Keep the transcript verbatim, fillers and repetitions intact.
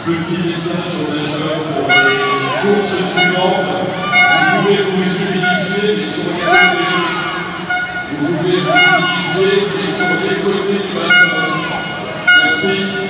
Petit message aux nageurs pour les courses suivantes. Vous pouvez vous humidifier, mais sur les côtés. Vous pouvez vous humidifier, mais sur les côtés du bassin. Merci.